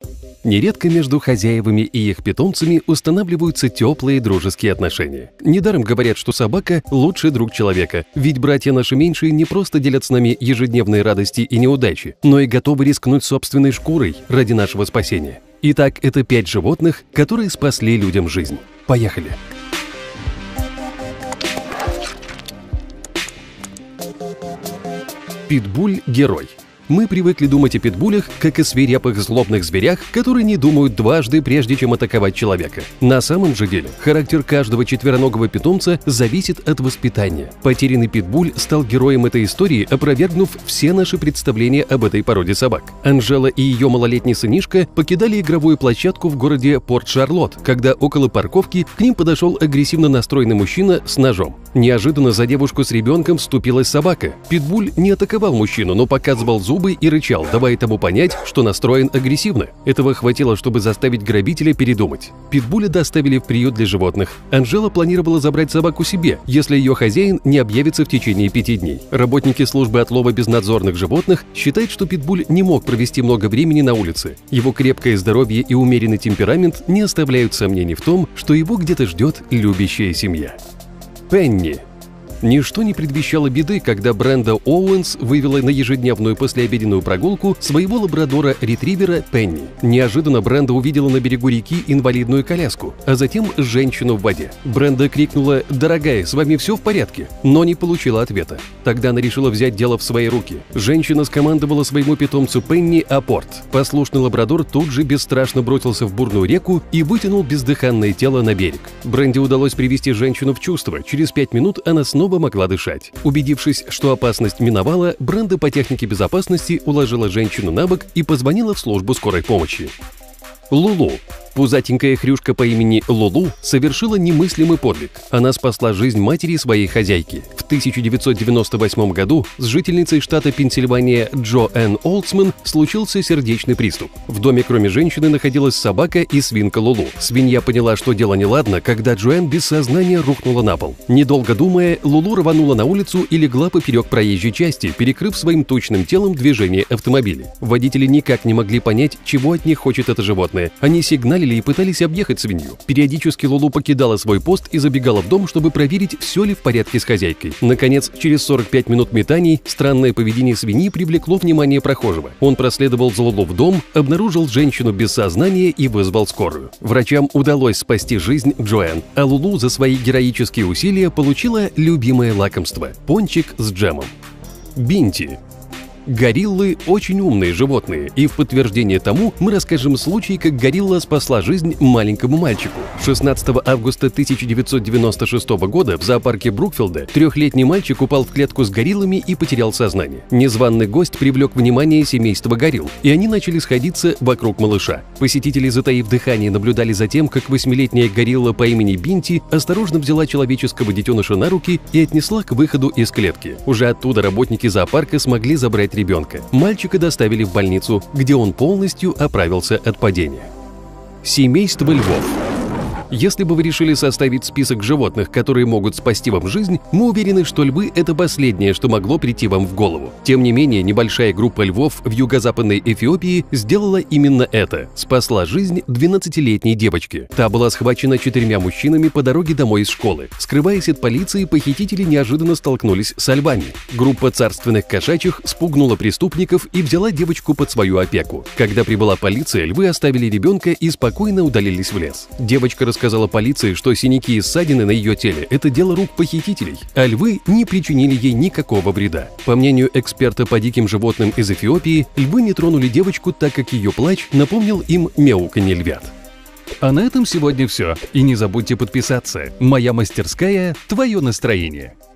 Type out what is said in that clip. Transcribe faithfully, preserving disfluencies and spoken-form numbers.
Нередко между хозяевами и их питомцами устанавливаются теплые дружеские отношения. Недаром говорят, что собака – лучший друг человека, ведь братья наши меньшие не просто делят с нами ежедневные радости и неудачи, но и готовы рискнуть собственной шкурой ради нашего спасения. Итак, это пять животных, которые спасли людям жизнь. Поехали! Питбуль – герой. Мы привыкли думать о питбулях, как о свирепых злобных зверях, которые не думают дважды, прежде чем атаковать человека. На самом же деле, характер каждого четвероногого питомца зависит от воспитания. Потерянный питбуль стал героем этой истории, опровергнув все наши представления об этой породе собак. Анжела и ее малолетний сынишка покидали игровую площадку в городе Порт-Шарлотт, когда около парковки к ним подошел агрессивно настроенный мужчина с ножом. Неожиданно за девушку с ребенком вступилась собака. Питбуль не атаковал мужчину, но показывал зубы и рычал, давая тому понять, что настроен агрессивно. Этого хватило, чтобы заставить грабителя передумать. Питбуля доставили в приют для животных. Анжела планировала забрать собаку себе, если ее хозяин не объявится в течение пяти дней. Работники службы отлова безнадзорных животных считают, что питбуль не мог провести много времени на улице. Его крепкое здоровье и умеренный темперамент не оставляют сомнений в том, что его где-то ждет любящая семья. Пенни. Ничто не предвещало беды, когда Бренда Оуэнс вывела на ежедневную послеобеденную прогулку своего лабрадора-ретривера Пенни. Неожиданно Бренда увидела на берегу реки инвалидную коляску, а затем женщину в воде. Бренда крикнула: «Дорогая, с вами все в порядке?», но не получила ответа. Тогда она решила взять дело в свои руки. Женщина скомандовала своему питомцу Пенни апорт. Послушный лабрадор тут же бесстрашно бросился в бурную реку и вытянул бездыханное тело на берег. Бренде удалось привести женщину в чувство. Через пять минут она снова могла дышать. Убедившись, что опасность миновала, Бренда по технике безопасности уложила женщину на бок и позвонила в службу скорой помощи. Лулу. Пузатенькая хрюшка по имени Лулу совершила немыслимый подвиг. Она спасла жизнь матери своей хозяйки. В тысяча девятьсот девяносто восьмом году с жительницей штата Пенсильвания Джо Энн Олдсман случился сердечный приступ. В доме кроме женщины находилась собака и свинка Лулу. Свинья поняла, что дело неладно, когда Джоэн без сознания рухнула на пол. Недолго думая, Лулу рванула на улицу и легла поперек проезжей части, перекрыв своим тучным телом движение автомобиля. Водители никак не могли понять, чего от них хочет это животное. Они сигналили и пытались объехать свинью. Периодически Лулу покидала свой пост и забегала в дом, чтобы проверить, все ли в порядке с хозяйкой. Наконец, через сорок пять минут метаний, странное поведение свиньи привлекло внимание прохожего. Он проследовал за Лулу в дом, обнаружил женщину без сознания и вызвал скорую. Врачам удалось спасти жизнь Джоэн, а Лулу за свои героические усилия получила любимое лакомство – пончик с джемом. Бинти. Гориллы – очень умные животные, и в подтверждение тому мы расскажем случай, как горилла спасла жизнь маленькому мальчику. шестнадцатого августа тысяча девятьсот девяносто шестого года в зоопарке Брукфилда трехлетний мальчик упал в клетку с гориллами и потерял сознание. Незваный гость привлек внимание семейства горилл, и они начали сходиться вокруг малыша. Посетители, затаив дыхание, наблюдали за тем, как восьмилетняя горилла по имени Бинти осторожно взяла человеческого детеныша на руки и отнесла к выходу из клетки. Уже оттуда работники зоопарка смогли забрать ребенка. Мальчика доставили в больницу, где он полностью оправился от падения. Семейство львов. Если бы вы решили составить список животных, которые могут спасти вам жизнь, мы уверены, что львы – это последнее, что могло прийти вам в голову. Тем не менее, небольшая группа львов в юго-западной Эфиопии сделала именно это – спасла жизнь двенадцатилетней девочки. Та была схвачена четырьмя мужчинами по дороге домой из школы. Скрываясь от полиции, похитители неожиданно столкнулись со львами. Группа царственных кошачьих спугнула преступников и взяла девочку под свою опеку. Когда прибыла полиция, львы оставили ребенка и спокойно удалились в лес. Девочка рассказала сказала полиции, что синяки и ссадины на ее теле – это дело рук похитителей, а львы не причинили ей никакого вреда. По мнению эксперта по диким животным из Эфиопии, львы не тронули девочку, так как ее плач напомнил им мяуканье львят. А на этом сегодня все. И не забудьте подписаться. Моя мастерская – твое настроение.